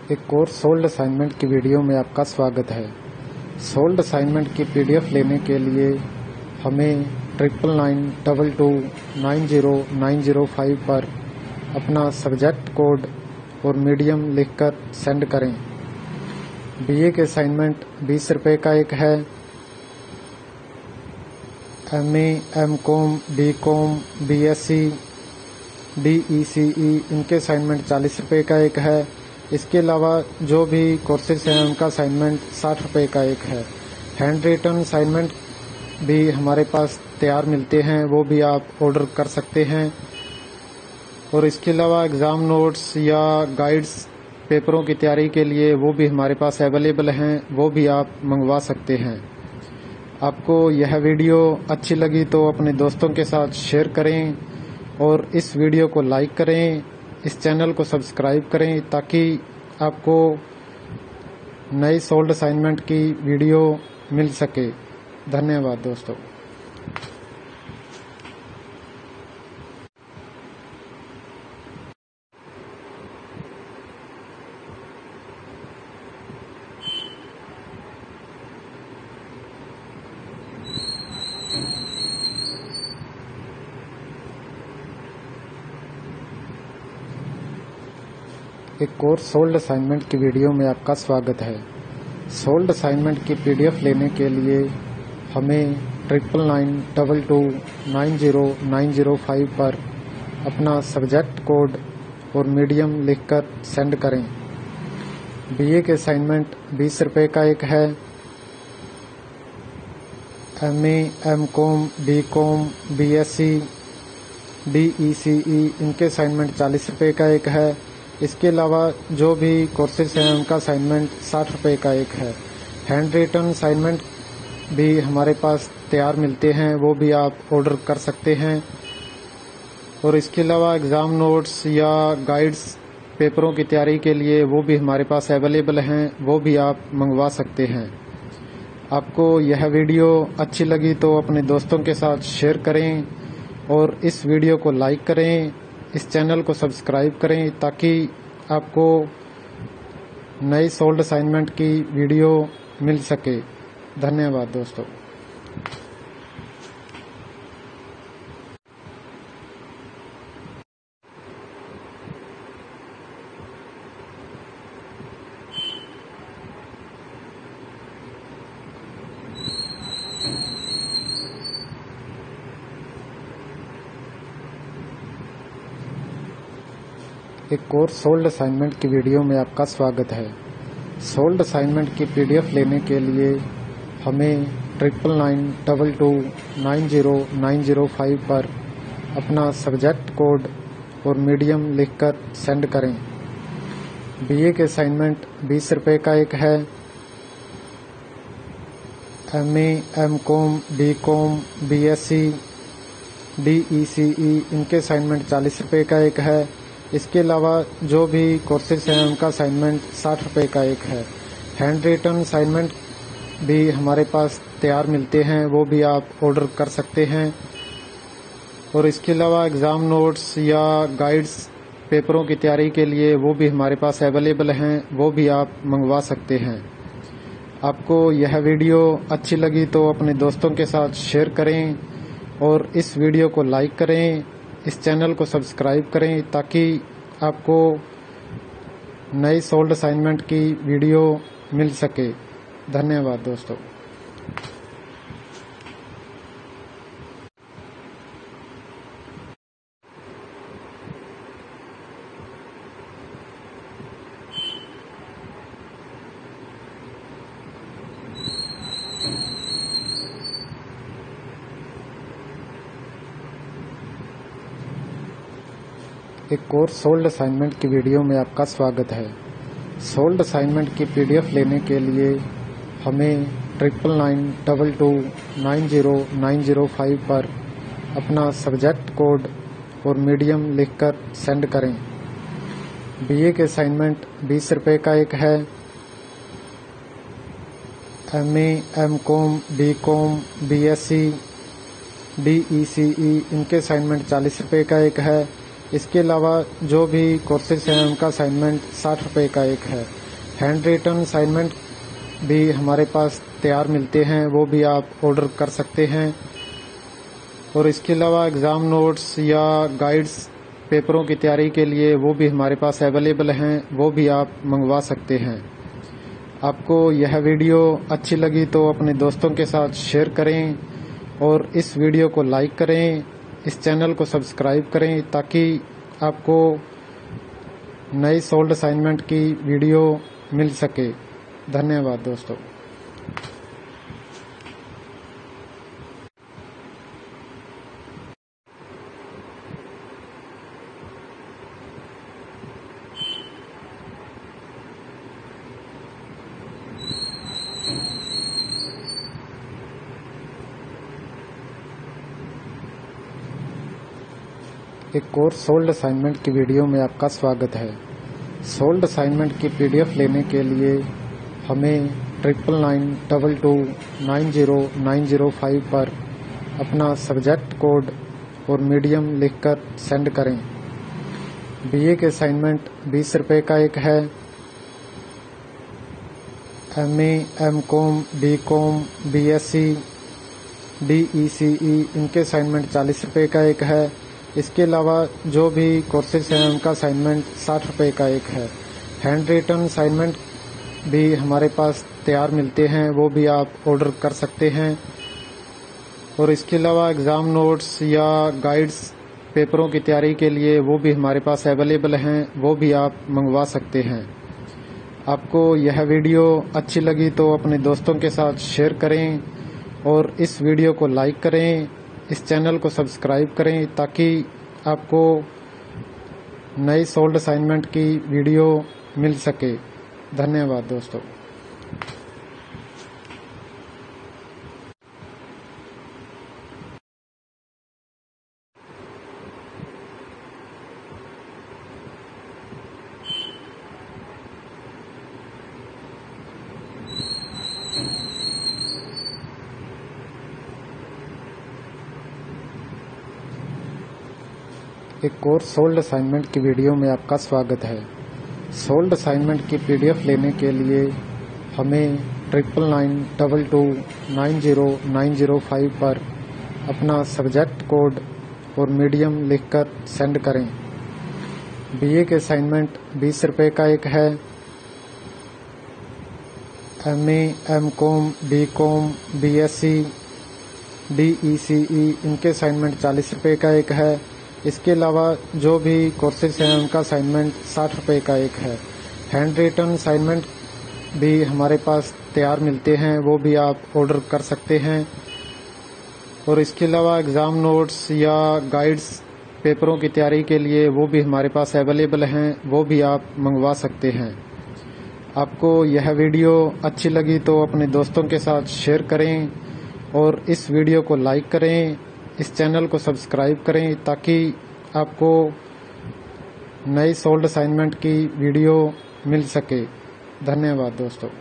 एक और sold assignment की वीडियो में आपका स्वागत है। सोल्ड असाइनमेंट की पीडीएफ लेने के लिए हमें 9992290905 पर अपना सब्जेक्ट कोड और मीडियम लिखकर सेंड करें। बीए के असाइनमेंट 20 रुपये का एक है। MA, MCom, BCom, BSc, DECE इनके असाइनमेंट 40 रुपये का एक है। इसके अलावा जो भी कोर्सेज हैं उनका असाइनमेंट 60 रुपये का एक है। हैंड रिटन असाइनमेंट भी हमारे पास तैयार मिलते हैं, वो भी आप ऑर्डर कर सकते हैं। और इसके अलावा एग्ज़ाम नोट्स या गाइड्स पेपरों की तैयारी के लिए वो भी हमारे पास अवेलेबल हैं, वो भी आप मंगवा सकते हैं। आपको यह वीडियो अच्छी लगी तो अपने दोस्तों के साथ शेयर करें और इस वीडियो को लाइक करें, इस चैनल को सब्सक्राइब करें ताकि आपको नई सोल्ड असाइनमेंट की वीडियो मिल सके। धन्यवाद दोस्तों। एक और सोल्ड असाइनमेंट की वीडियो में आपका स्वागत है। सोल्ड असाइनमेंट की पीडीएफ लेने के लिए हमें 9992290905 पर अपना सब्जेक्ट कोड और मीडियम लिखकर सेंड करें। बीए के असाइनमेंट 20 रुपये का एक है। MA, MCom, BCom, BSc, DECE इनके असाइनमेंट 40 रुपये का एक है। इसके अलावा जो भी कोर्सेज हैं उनका असाइनमेंट 60 रुपये का एक है। हैंड रिटन असाइनमेंट भी हमारे पास तैयार मिलते हैं, वो भी आप ऑर्डर कर सकते हैं। और इसके अलावा एग्ज़ाम नोट्स या गाइड्स पेपरों की तैयारी के लिए वो भी हमारे पास अवेलेबल हैं, वो भी आप मंगवा सकते हैं। आपको यह वीडियो अच्छी लगी तो अपने दोस्तों के साथ शेयर करें और इस वीडियो को लाइक करें, इस चैनल को सब्सक्राइब करें ताकि आपको नई सोल्ड असाइनमेंट की वीडियो मिल सके। धन्यवाद दोस्तों। एक और सोल्ड असाइनमेंट की वीडियो में आपका स्वागत है। सोल्ड असाइनमेंट की पीडीएफ लेने के लिए हमें 9992290905 पर अपना सब्जेक्ट कोड और मीडियम लिखकर सेंड करें। बीए के असाइनमेंट 20 रुपये का एक है। MA, MCom, BCom, BSc, DECE इनके असाइनमेंट 40 रुपये का एक है। इसके अलावा जो भी कोर्सेज हैं उनका असाइनमेंट 60 रुपये का एक है। हैंड रिटन असाइनमेंट भी हमारे पास तैयार मिलते हैं, वो भी आप ऑर्डर कर सकते हैं। और इसके अलावा एग्ज़ाम नोट्स या गाइड्स पेपरों की तैयारी के लिए वो भी हमारे पास अवेलेबल हैं, वो भी आप मंगवा सकते हैं। आपको यह वीडियो अच्छी लगी तो अपने दोस्तों के साथ शेयर करें और इस वीडियो को लाइक करें, इस चैनल को सब्सक्राइब करें ताकि आपको नई सोल्ड असाइनमेंट की वीडियो मिल सके। धन्यवाद दोस्तों। एक और सोल्ड असाइनमेंट की वीडियो में आपका स्वागत है। सोल्ड असाइनमेंट की पीडीएफ लेने के लिए हमें 9992290905 पर अपना सब्जेक्ट कोड और मीडियम लिखकर सेंड करें। बीए के असाइनमेंट 20 रुपये का एक है। MA, MCom, BCom, BSc, DECE इनके असाइनमेंट 40 रुपये का एक है। इसके अलावा जो भी कोर्सेज हैं उनका असाइनमेंट 60 रुपये का एक है। हैंड रिटन असाइनमेंट भी हमारे पास तैयार मिलते हैं, वो भी आप ऑर्डर कर सकते हैं। और इसके अलावा एग्ज़ाम नोट्स या गाइड्स पेपरों की तैयारी के लिए वो भी हमारे पास अवेलेबल हैं, वो भी आप मंगवा सकते हैं। आपको यह वीडियो अच्छी लगी तो अपने दोस्तों के साथ शेयर करें और इस वीडियो को लाइक करें, इस चैनल को सब्सक्राइब करें ताकि आपको नई सोल्ड असाइनमेंट की वीडियो मिल सके। धन्यवाद दोस्तों। एक और सोल्ड असाइनमेंट की वीडियो में आपका स्वागत है। सोल्ड असाइनमेंट की पीडीएफ लेने के लिए हमें 9992290905 पर अपना सब्जेक्ट कोड और मीडियम लिखकर सेंड करें। बीए के असाइनमेंट 20 रुपये का एक है। MA, MCom, BCom, BSc, DECE इनके असाइनमेंट 40 रुपये का एक है। इसके अलावा जो भी कोर्सेज हैं उनका असाइनमेंट 60 रुपये का एक है। हैंड रिटन असाइनमेंट भी हमारे पास तैयार मिलते हैं, वो भी आप ऑर्डर कर सकते हैं। और इसके अलावा एग्ज़ाम नोट्स या गाइड्स पेपरों की तैयारी के लिए वो भी हमारे पास अवेलेबल हैं, वो भी आप मंगवा सकते हैं। आपको यह वीडियो अच्छी लगी तो अपने दोस्तों के साथ शेयर करें और इस वीडियो को लाइक करें, इस चैनल को सब्सक्राइब करें ताकि आपको नई सोल्ड असाइनमेंट की वीडियो मिल सके। धन्यवाद दोस्तों। एक और सोल्ड असाइनमेंट की वीडियो में आपका स्वागत है। सोल्ड असाइनमेंट की पीडीएफ लेने के लिए हमें 9992290905 पर अपना सब्जेक्ट कोड और मीडियम लिखकर सेंड करें। बीए के असाइनमेंट 20 रुपये का एक है। MA, MCom, BCom, BSc, DECE इनके असाइनमेंट 40 रुपये का एक है। इसके अलावा जो भी कोर्सेज हैं उनका असाइनमेंट 60 रुपये का एक है। हैंड रिटन असाइनमेंट भी हमारे पास तैयार मिलते हैं, वो भी आप ऑर्डर कर सकते हैं। और इसके अलावा एग्ज़ाम नोट्स या गाइड्स पेपरों की तैयारी के लिए वो भी हमारे पास अवेलेबल हैं, वो भी आप मंगवा सकते हैं। आपको यह वीडियो अच्छी लगी तो अपने दोस्तों के साथ शेयर करें और इस वीडियो को लाइक करें, इस चैनल को सब्सक्राइब करें ताकि आपको नई सोल्ड असाइनमेंट की वीडियो मिल सके। धन्यवाद दोस्तों।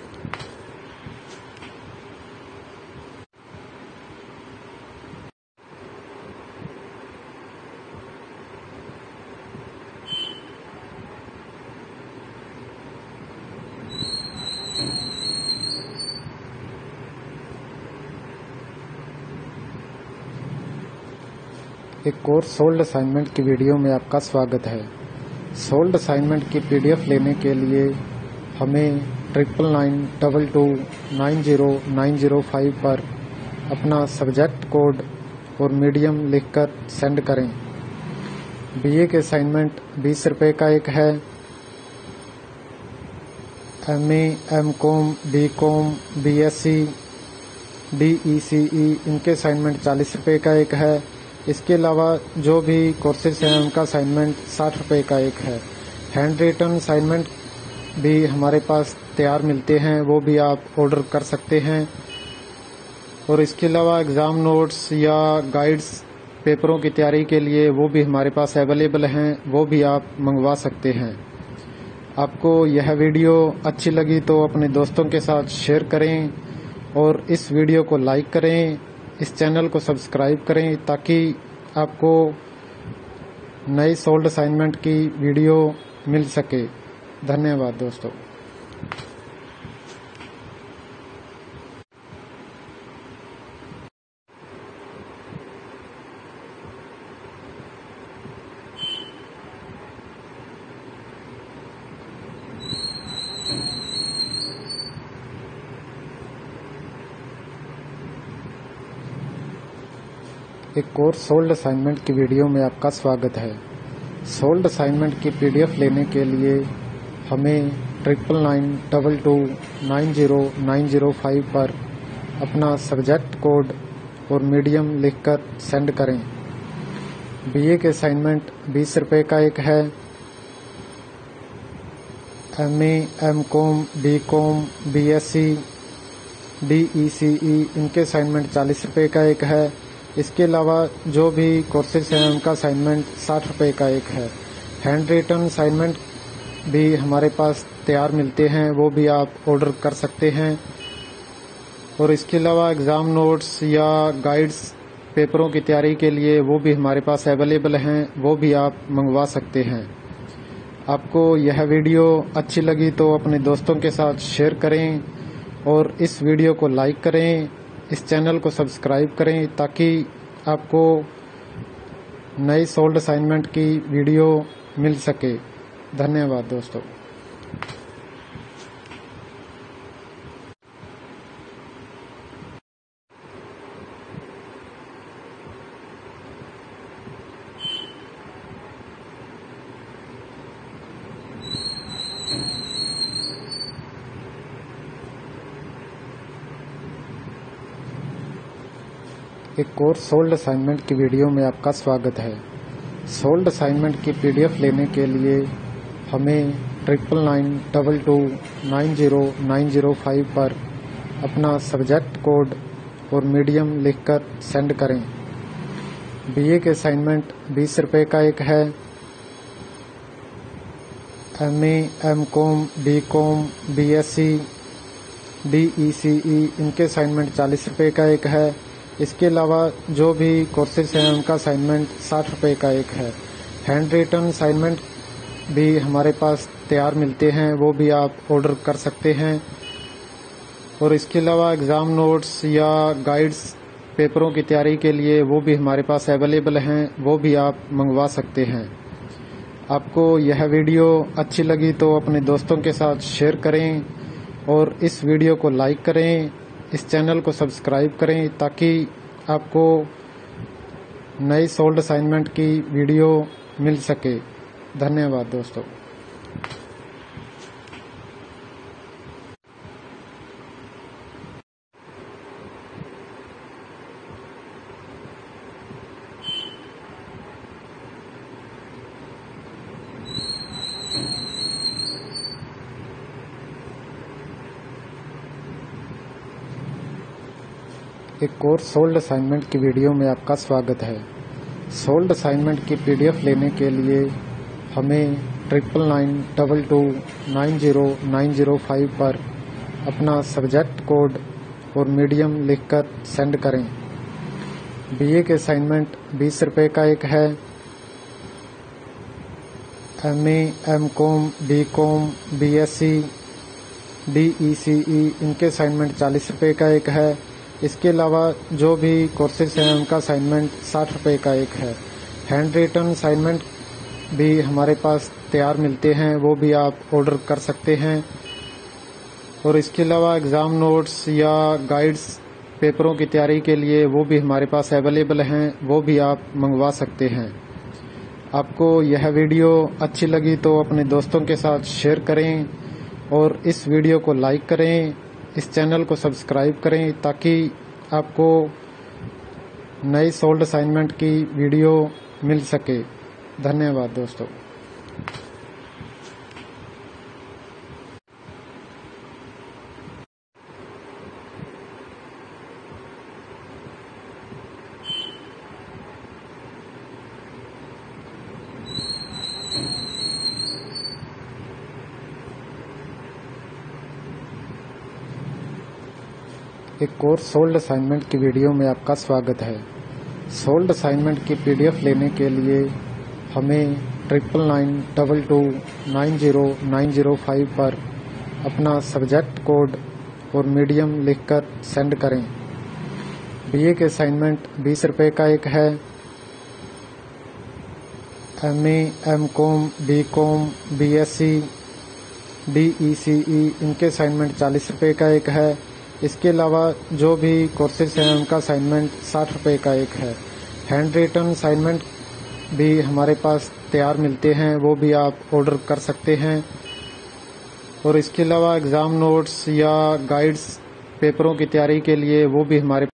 एक और सोल्ड असाइनमेंट की वीडियो में आपका स्वागत है। सोल्ड असाइनमेंट की पीडीएफ लेने के लिए हमें 9992290905 पर अपना सब्जेक्ट कोड और मीडियम लिखकर सेंड करें। बीए के असाइनमेंट 20 रुपये का एक है। MA, MCom, BCom, BSc, DECE इनके असाइनमेंट 40 रुपये का एक है। इसके अलावा जो भी कोर्सेज हैं उनका असाइनमेंट 60 रुपये का एक है। हैंड रिटन असाइनमेंट भी हमारे पास तैयार मिलते हैं, वो भी आप ऑर्डर कर सकते हैं। और इसके अलावा एग्ज़ाम नोट्स या गाइड्स पेपरों की तैयारी के लिए वो भी हमारे पास अवेलेबल हैं, वो भी आप मंगवा सकते हैं। आपको यह वीडियो अच्छी लगी तो अपने दोस्तों के साथ शेयर करें और इस वीडियो को लाइक करें, इस चैनल को सब्सक्राइब करें ताकि आपको नई सोल्ड असाइनमेंट की वीडियो मिल सके। धन्यवाद दोस्तों। एक और सोल्ड असाइनमेंट की वीडियो में आपका स्वागत है। सोल्ड असाइनमेंट की पीडीएफ लेने के लिए हमें 9992290905 पर अपना सब्जेक्ट कोड और मीडियम लिखकर सेंड करें। बीए के असाइनमेंट 20 रुपये का एक है। MA, MCom, BCom, BSc, DECE इनके असाइनमेंट 40 रुपये का एक है। इसके अलावा जो भी कोर्सेज हैं उनका असाइनमेंट 60 रुपये का एक है। हैंड रिटन असाइनमेंट भी हमारे पास तैयार मिलते हैं, वो भी आप ऑर्डर कर सकते हैं। और इसके अलावा एग्ज़ाम नोट्स या गाइड्स पेपरों की तैयारी के लिए वो भी हमारे पास अवेलेबल हैं, वो भी आप मंगवा सकते हैं। आपको यह वीडियो अच्छी लगी तो अपने दोस्तों के साथ शेयर करें और इस वीडियो को लाइक करें, इस चैनल को सब्सक्राइब करें ताकि आपको नई सोल्ड असाइनमेंट की वीडियो मिल सके। धन्यवाद दोस्तों। एक और सोल्ड असाइनमेंट की वीडियो में आपका स्वागत है। सोल्ड असाइनमेंट की पीडीएफ लेने के लिए हमें 9992290905 पर अपना सब्जेक्ट कोड और मीडियम लिखकर सेंड करें। बीए के असाइनमेंट 20 रुपये का एक है। MA, MCom, BCom, BSc, DECE इनके असाइनमेंट 40 रुपये का एक है। इसके अलावा जो भी कोर्सेज हैं उनका असाइनमेंट 60 रुपये का एक है। हैंड रिटन असाइनमेंट भी हमारे पास तैयार मिलते हैं, वो भी आप ऑर्डर कर सकते हैं। और इसके अलावा एग्ज़ाम नोट्स या गाइड्स पेपरों की तैयारी के लिए वो भी हमारे पास अवेलेबल हैं, वो भी आप मंगवा सकते हैं। आपको यह वीडियो अच्छी लगी तो अपने दोस्तों के साथ शेयर करें और इस वीडियो को लाइक करें, इस चैनल को सब्सक्राइब करें ताकि आपको नई सोल्ड असाइनमेंट की वीडियो मिल सके। धन्यवाद दोस्तों। एक और सोल्ड असाइनमेंट की वीडियो में आपका स्वागत है। सोल्ड असाइनमेंट की पीडीएफ लेने के लिए हमें 9992290905 पर अपना सब्जेक्ट कोड और मीडियम लिखकर सेंड करें। बीए के असाइनमेंट 20 रुपये का एक है। MA, MCom, BCom, BSc, DECE इनके असाइनमेंट 40 रुपये का एक है। इसके अलावा जो भी कोर्सेज हैं उनका असाइनमेंट 60 रुपये का एक है। हैंड रिटन असाइनमेंट भी हमारे पास तैयार मिलते हैं, वो भी आप ऑर्डर कर सकते हैं। और इसके अलावा एग्ज़ाम नोट्स या गाइड्स पेपरों की तैयारी के लिए वो भी हमारे पास अवेलेबल हैं, वो भी आप मंगवा सकते हैं। आपको यह वीडियो अच्छी लगी तो अपने दोस्तों के साथ शेयर करें और इस वीडियो को लाइक करें, इस चैनल को सब्सक्राइब करें ताकि आपको नई सोल्ड असाइनमेंट की वीडियो मिल सके। धन्यवाद दोस्तों। एक और सोल्ड असाइनमेंट की वीडियो में आपका स्वागत है। सोल्ड असाइनमेंट की पीडीएफ लेने के लिए हमें 9992290905 पर अपना सब्जेक्ट कोड और मीडियम लिखकर सेंड करें। बीए के असाइनमेंट 20 रुपये का एक है। MA, MCOM, BCOM, BSc, DECE इनके असाइनमेंट 40 रुपये का एक है। इसके अलावा जो भी कोर्सेज हैं उनका असाइनमेंट 60 रुपये का एक है। हैंड रिटन असाइनमेंट भी हमारे पास तैयार मिलते हैं, वो भी आप ऑर्डर कर सकते हैं। और इसके अलावा एग्ज़ाम नोट्स या गाइड्स पेपरों की तैयारी के लिए वो भी हमारे